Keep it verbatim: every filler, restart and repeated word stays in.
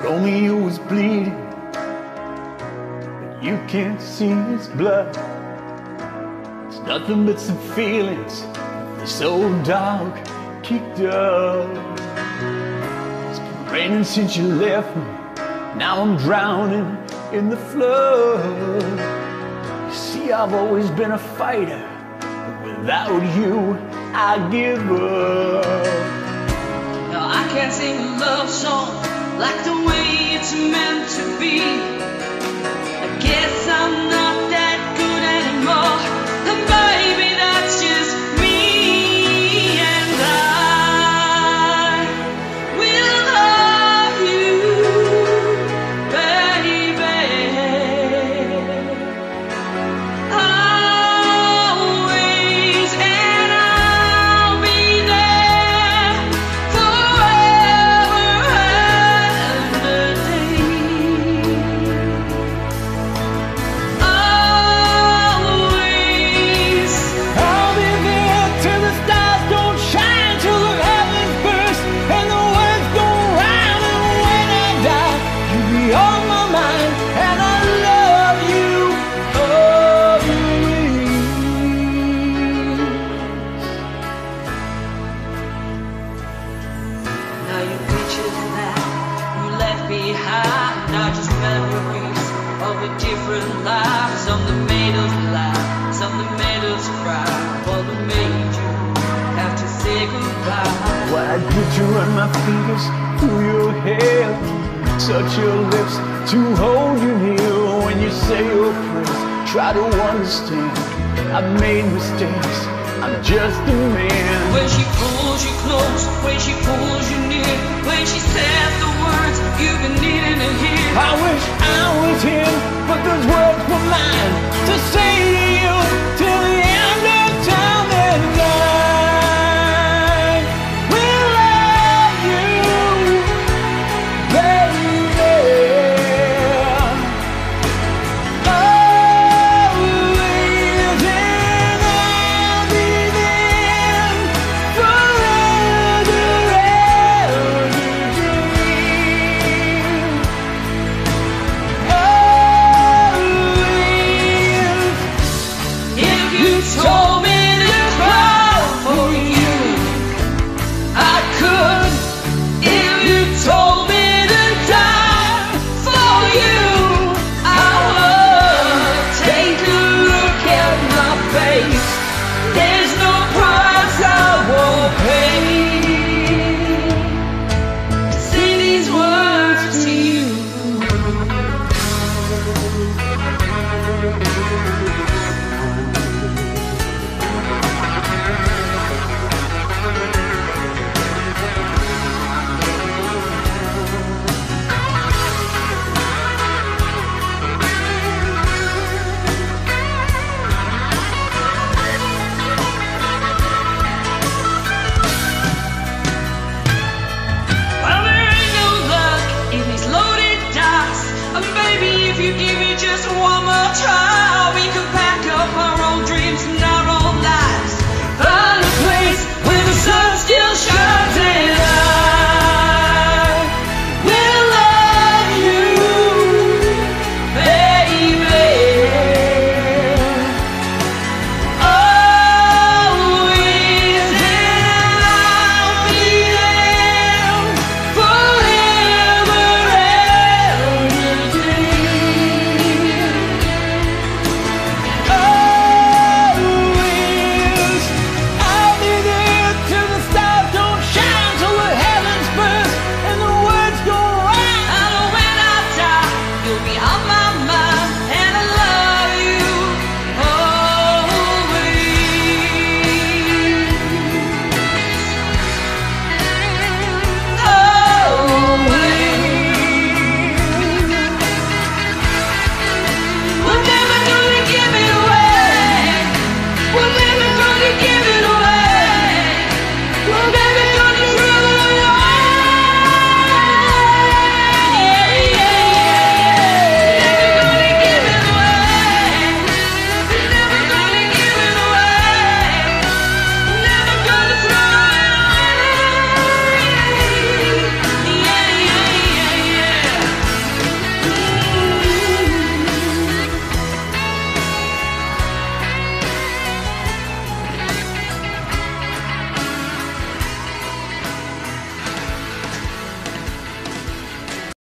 Romeo is bleeding, but you can't see his blood. It's nothing but some feelings this old dog kicked up. It's been raining since you left me, now I'm drowning in the flood. You see, I've always been a fighter, but without you, I give up. Now I can't sing a love song like the way it's meant to be. I guess I'm not that good anymore, and baby, that's just me. And I will love you, baby, always, and I'll be there forever and a day. Always, I'll be there till the stars don't shine, till the heavens burst and the words go round. And when I die, you'll be on my mind, and I love you always. now your pictures that you left behind are just memories of a different life. Some that made us laugh, some that made us cry, all that made you have to say goodbye. Why did you run my fingers through your hair, touch your lips to hold you near? When you say your prayers, try to understand, I've made mistakes, I'm just a man. When she pulls you close, when she pulls you near, when she says the words you've been needing to hear. I wish I was him, but those words were mine to say to you till the end of time and night. We'll love you, baby, always, and I'll be there forever and a day. If you told me to cry for you, I could. If you told me to die for you, I would. Take a look at my face, there's no